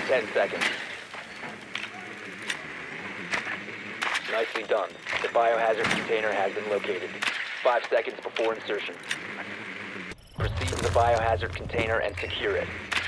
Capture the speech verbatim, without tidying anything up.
ten seconds. Nicely done. The biohazard container has been located. Five seconds before insertion. Proceed to the biohazard container and secure it.